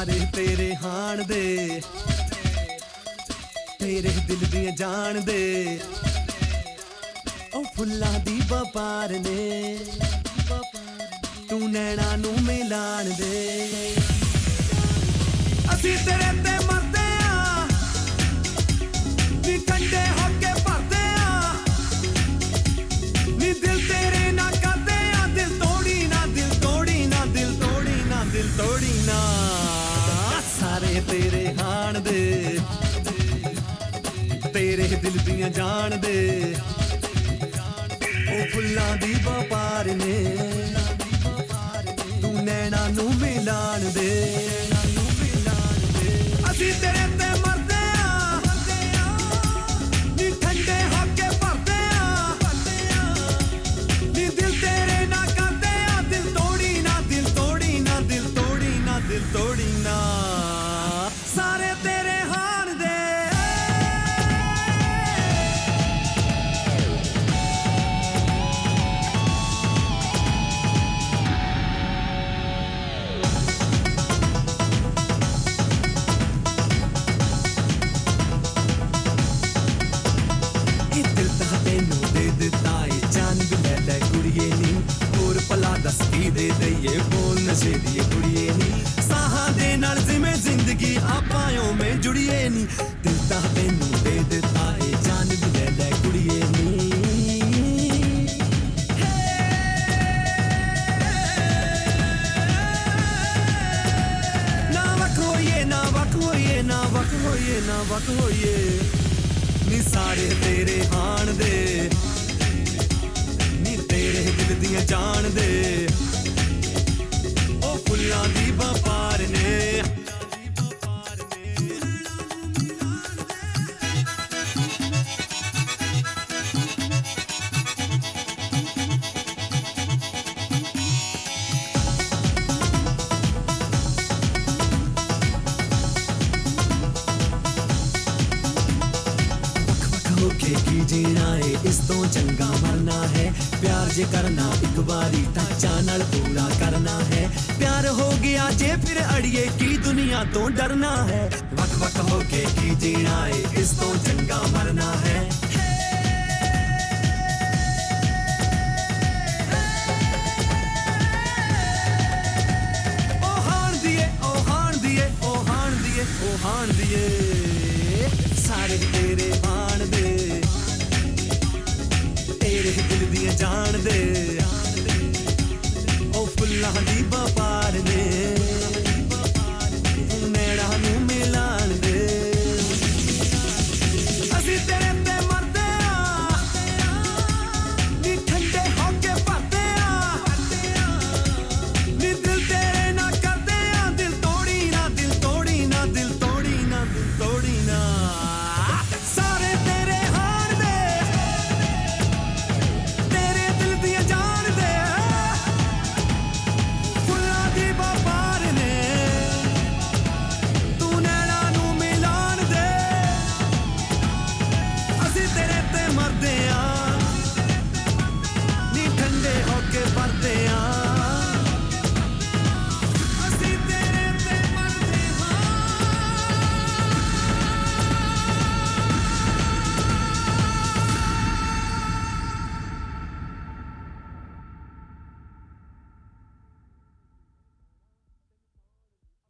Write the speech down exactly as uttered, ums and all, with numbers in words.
सारे तेरे हाण दे, तेरे दिल दियां जान दे, ओ फुल्लां दी बपार ने, तू नैना नू मिलान दे। असी तेरे ते मरदे आ, नी कंडे होके भरदे आ, नी दिल तेरे ना करदे आ, दिल तोड़ी ना, दिल तोड़ी ना, दिल तोड़ी ना, दिल तोड़ी ना। सारे तेरे हाण दे, तेरे दिल दियां जान दे, ओ फुल्लां दी बपार ने, तू नैना नू मिलान दे। असी तेरे ते मरदे आ, नी ठंडे होके भरदे आ, नी दिल तेरे ना करदे आ, दिल तोड़ी ना, दिल तोड़ी ना, दिल तोड़ी ना, दिल तोड़ी ना। सारे तेरे हाण दे। दे दईए बोल नशे दिए कुड़िए नी, साहां दे नाल जिमें जिंदगी आपायों में जुड़िए नी, दिल ता तेनू दे दिता है जान भी ले ले कुड़िए नी। ना वक होइए, ना वक होइए, ना वक होइए, ना वक होइए नी। सारे तेरे हाण दे, नी तेरे दिल दियां जान दे, फुल्लां दी बपार ने। होके की जीना है, इस तो चंगा मरना है, प्यार जे करना एक बारी टच्चा नाल पूरा करना है। प्यार हो गया जे फिर अड़िए की दुनिया तो डरना है, वक वक होके की जीना है, इस तो चंगा मरना है। ओ हाण दिए, ओ हाण दिए, ओ हाण दिए, ओ हाण दिए, सारे तेरे हाण दे, तेरे दिल दियां जान दे, ओ फुल्लां दी बपार ने,